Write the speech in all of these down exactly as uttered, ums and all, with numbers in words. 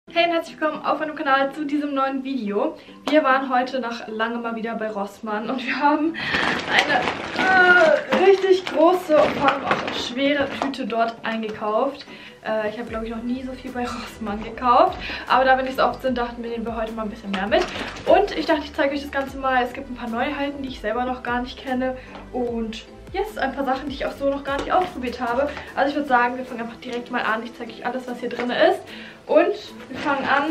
Hey und herzlich willkommen auf meinem Kanal zu diesem neuen Video. Wir waren heute nach langem mal wieder bei Rossmann und wir haben eine äh, richtig große und vor allem auch schwere Tüte dort eingekauft. Äh, ich habe glaube ich noch nie so viel bei Rossmann gekauft, aber da wir nicht so oft sind, dachten wir, nehmen wir heute mal ein bisschen mehr mit. Und ich dachte, ich zeige euch das Ganze mal. Es gibt ein paar Neuheiten, die ich selber noch gar nicht kenne und jetzt ein paar Sachen, die ich auch so noch gar nicht ausprobiert habe. Also ich würde sagen, wir fangen einfach direkt mal an. Ich zeige euch alles, was hier drin ist. Und wir fangen an.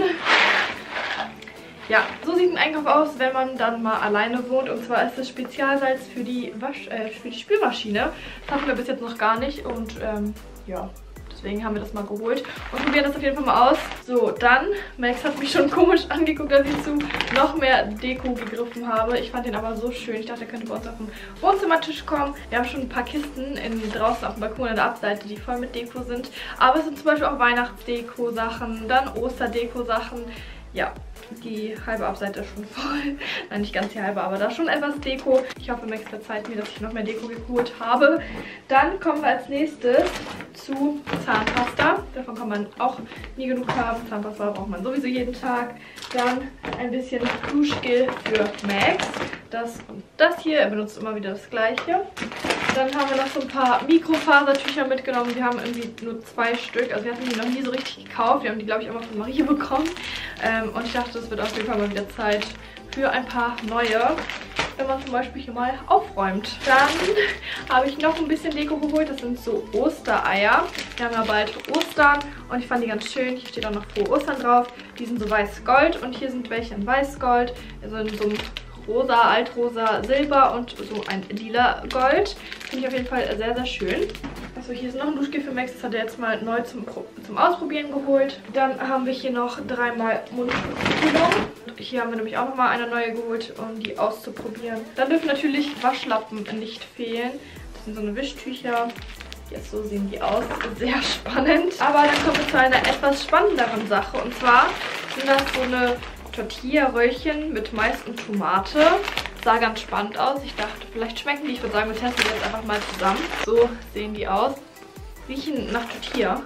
Ja, so sieht ein Einkauf aus, wenn man dann mal alleine wohnt. Und zwar ist das Spezialsalz für die, Wasch äh, für die Spülmaschine. Das hatten wir bis jetzt noch gar nicht. Und ähm, ja, deswegen haben wir das mal geholt. Und probieren das auf jeden Fall mal aus. So, dann, Max hat mich schon komisch angeguckt, dass ich zu noch mehr Deko gegriffen habe. Ich fand den aber so schön. Ich dachte, der könnte bei uns auf dem Wohnzimmertisch kommen. Wir haben schon ein paar Kisten in, draußen auf dem Balkon an der Abseite, die voll mit Deko sind. Aber es sind zum Beispiel auch Weihnachtsdeko-Sachen, dann Osterdeko-Sachen. Ja, die halbe Abseite ist schon voll. Nein, nicht ganz die halbe, aber da schon etwas Deko. Ich hoffe, Max verzeiht mir, dass ich noch mehr Deko geholt habe. Dann kommen wir als nächstes zu Zahnpasta. Davon kann man auch nie genug haben. Zahnpasta braucht man sowieso jeden Tag. Dann ein bisschen Duschgel für Max. Das und das hier. Er benutzt immer wieder das gleiche. Dann haben wir noch so ein paar Mikrofasertücher mitgenommen. Wir haben irgendwie nur zwei Stück. Also wir hatten die noch nie so richtig gekauft. Wir haben die, glaube ich, immer von Marie bekommen. Ähm, und ich dachte, es wird auf jeden Fall mal wieder Zeit für ein paar neue, wenn man zum Beispiel hier mal aufräumt. Dann habe ich noch ein bisschen Deko geholt. Das sind so Ostereier. Wir haben ja bald Ostern und ich fand die ganz schön. Hier steht auch noch frohe Ostern drauf. Die sind so weiß-gold und hier sind welche in weiß-gold. Also in so einem rosa, altrosa, silber und so ein lila Gold. Finde ich auf jeden Fall sehr, sehr schön. Achso, hier ist noch ein Duschgel für Max. Das hat er jetzt mal neu zum, zum Ausprobieren geholt. Dann haben wir hier noch dreimal Mundschutzkühlung. Hier haben wir nämlich auch nochmal eine neue geholt, um die auszuprobieren. Dann dürfen natürlich Waschlappen nicht fehlen. Das sind so eine Wischtücher. Jetzt so sehen die aus. Sehr spannend. Aber dann kommen wir zu einer etwas spannenderen Sache. Und zwar sind das so eine Tortilla-Röllchen mit Mais und Tomate. Sah ganz spannend aus. Ich dachte, vielleicht schmecken die. Ich würde sagen, wir testen die jetzt einfach mal zusammen. So sehen die aus. Riechen nach Tortilla.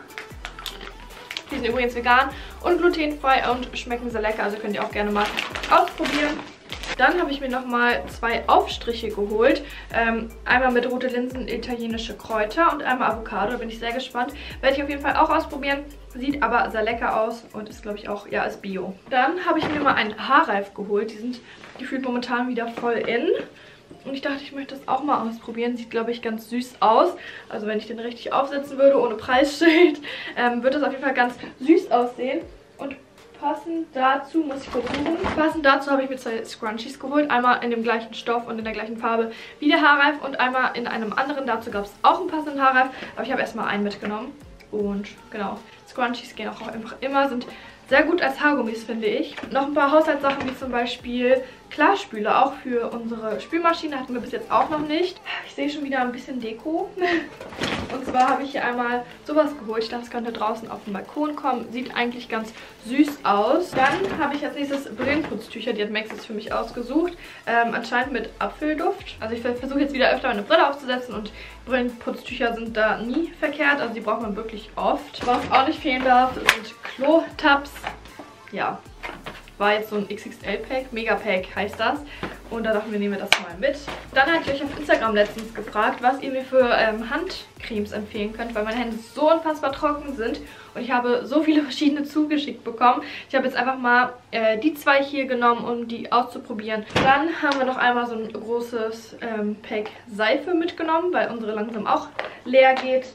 Die sind übrigens vegan und glutenfrei und schmecken sehr lecker. Also könnt ihr auch gerne mal ausprobieren. Dann habe ich mir nochmal zwei Aufstriche geholt. Ähm, einmal mit rote Linsen, italienische Kräuter und einmal Avocado. Da bin ich sehr gespannt. Werde ich auf jeden Fall auch ausprobieren. Sieht aber sehr lecker aus und ist, glaube ich, auch, ja, ist Bio. Dann habe ich mir mal einen Haarreif geholt. Die sind gefühlt momentan wieder voll in. Und ich dachte, ich möchte das auch mal ausprobieren. Sieht, glaube ich, ganz süß aus. Also wenn ich den richtig aufsetzen würde, ohne Preisschild, ähm, wird das auf jeden Fall ganz süß aussehen. Und passend dazu, muss ich kurz suchen, passend dazu habe ich mir zwei Scrunchies geholt. Einmal in dem gleichen Stoff und in der gleichen Farbe wie der Haarreif und einmal in einem anderen. Dazu gab es auch einen passenden Haarreif, aber ich habe erstmal einen mitgenommen. Und genau, Scrunchies gehen auch einfach immer, sind sehr gut als Haargummis, finde ich. Noch ein paar Haushaltssachen, wie zum Beispiel Klarspüler, auch für unsere Spülmaschine, hatten wir bis jetzt auch noch nicht. Ich sehe schon wieder ein bisschen Deko. Und zwar habe ich hier einmal sowas geholt. Ich dachte, es könnte draußen auf den Balkon kommen. Sieht eigentlich ganz süß aus. Dann habe ich als nächstes Brillenputztücher. Die hat Max jetzt für mich ausgesucht. Ähm, anscheinend mit Apfelduft. Also ich versuche jetzt wieder öfter meine Brille aufzusetzen und Brillenputztücher sind da nie verkehrt. Also die braucht man wirklich oft. Was auch nicht fehlen darf, sind Klo-Tabs. Ja, war jetzt so ein X X L-Pack, Mega-Pack heißt das. Und da dachten wir, nehmen wir das mal mit. Dann hatte ich euch auf Instagram letztens gefragt, was ihr mir für ähm, Handcremes empfehlen könnt, weil meine Hände so unfassbar trocken sind. Und ich habe so viele verschiedene zugeschickt bekommen. Ich habe jetzt einfach mal äh, die zwei hier genommen, um die auszuprobieren. Dann haben wir noch einmal so ein großes ähm, Pack Seife mitgenommen, weil unsere langsam auch leer geht.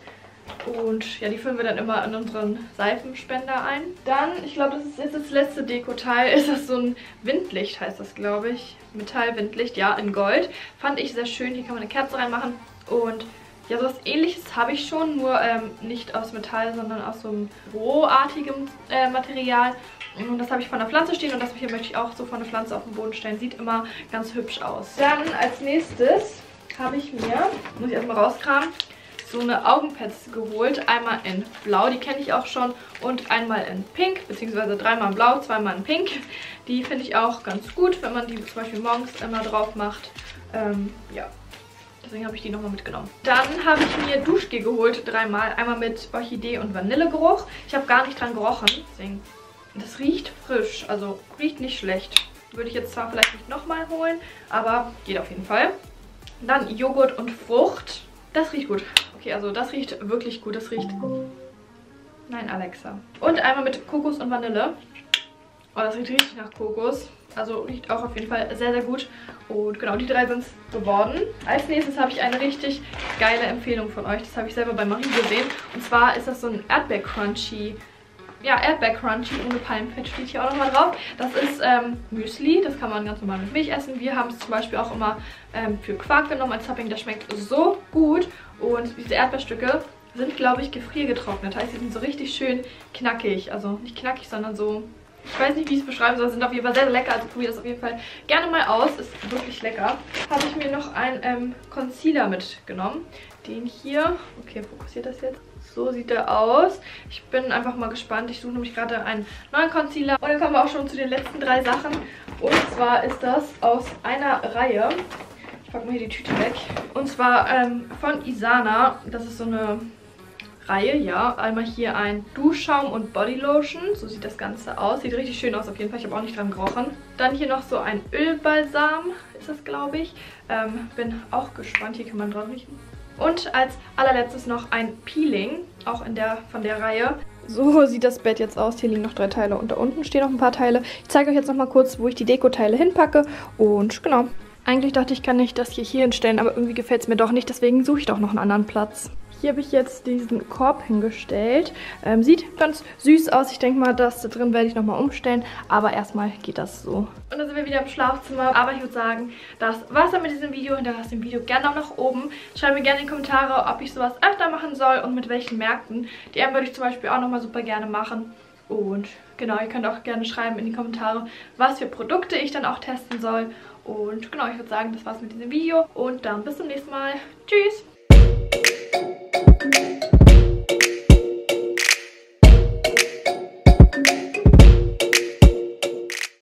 Und ja, die füllen wir dann immer in unseren Seifenspender ein. Dann, ich glaube, das ist jetzt das letzte Dekoteil, ist das so ein Windlicht, heißt das, glaube ich. Metallwindlicht, ja, in Gold. Fand ich sehr schön. Hier kann man eine Kerze reinmachen. Und ja, sowas Ähnliches habe ich schon, nur ähm, nicht aus Metall, sondern aus so einem rohartigem äh, Material. Und das habe ich von der Pflanze stehen und das hier möchte ich auch so von der Pflanze auf den Boden stellen. Sieht immer ganz hübsch aus. Dann als nächstes habe ich mir, muss ich erstmal rauskramen, so eine Augenpads geholt. Einmal in Blau, die kenne ich auch schon, und einmal in Pink, beziehungsweise dreimal in Blau, zweimal in Pink. Die finde ich auch ganz gut, wenn man die zum Beispiel morgens immer drauf macht. Ähm, ja, deswegen habe ich die nochmal mitgenommen. Dann habe ich mir Duschgel geholt, dreimal. Einmal mit Orchidee und Vanillegeruch. Ich habe gar nicht dran gerochen, deswegen Das riecht frisch, also riecht nicht schlecht. Würde ich jetzt zwar vielleicht nicht nochmal holen, aber geht auf jeden Fall. Dann Joghurt und Frucht. Das riecht gut. Okay, also das riecht wirklich gut. Das riecht... Nein, Alexa. Und einmal mit Kokos und Vanille. Oh, das riecht richtig nach Kokos. Also riecht auch auf jeden Fall sehr, sehr gut. Und genau, die drei sind es geworden. Als nächstes habe ich eine richtig geile Empfehlung von euch. Das habe ich selber bei Marie gesehen. Und zwar ist das so ein Erdbeer-Crunchy. Ja, Erdbeer-Crunchy ohne Palmfett steht hier auch nochmal drauf. Das ist ähm, Müsli. Das kann man ganz normal mit Milch essen. Wir haben es zum Beispiel auch immer ähm, für Quark genommen als Topping. Das schmeckt so gut. Und diese Erdbeerstücke sind, glaube ich, gefriergetrocknet. Heißt, sie sind so richtig schön knackig. Also nicht knackig, sondern so... Ich weiß nicht, wie ich es beschreiben soll. Sind auf jeden Fall sehr, sehr lecker. Also probiert das auf jeden Fall gerne mal aus. Ist wirklich lecker. Habe ich mir noch einen ähm, Concealer mitgenommen. Den hier. Okay, fokussiert das jetzt? So sieht der aus. Ich bin einfach mal gespannt. Ich suche nämlich gerade einen neuen Concealer. Und dann kommen wir auch schon zu den letzten drei Sachen. Und zwar ist das aus einer Reihe. Ich packe mal hier die Tüte weg. Und zwar ähm, von Isana. Das ist so eine... Reihe, ja. Einmal hier ein Duschschaum und Bodylotion. So sieht das Ganze aus. Sieht richtig schön aus auf jeden Fall. Ich habe auch nicht dran gerochen. Dann hier noch so ein Ölbalsam ist das, glaube ich. Ähm, bin auch gespannt. Hier kann man dran riechen. Und als allerletztes noch ein Peeling. Auch in der, von der Reihe. So sieht das Bett jetzt aus. Hier liegen noch drei Teile und da unten stehen noch ein paar Teile. Ich zeige euch jetzt noch mal kurz, wo ich die Dekoteile hinpacke. Und genau. Eigentlich dachte ich, kann ich das hier, hier hinstellen, aber irgendwie gefällt es mir doch nicht. Deswegen suche ich doch noch einen anderen Platz. Hier habe ich jetzt diesen Korb hingestellt. Ähm, sieht ganz süß aus. Ich denke mal, das da drin werde ich nochmal umstellen. Aber erstmal geht das so. Und dann sind wir wieder im Schlafzimmer. Aber ich würde sagen, das war's dann mit diesem Video. Hinterlasst dem Video gerne auch nach oben. Schreibt mir gerne in die Kommentare, ob ich sowas öfter machen soll und mit welchen Märkten. Die M würde ich zum Beispiel auch nochmal super gerne machen. Und genau, ihr könnt auch gerne schreiben in die Kommentare, was für Produkte ich dann auch testen soll. Und genau, ich würde sagen, das war's mit diesem Video. Und dann bis zum nächsten Mal. Tschüss!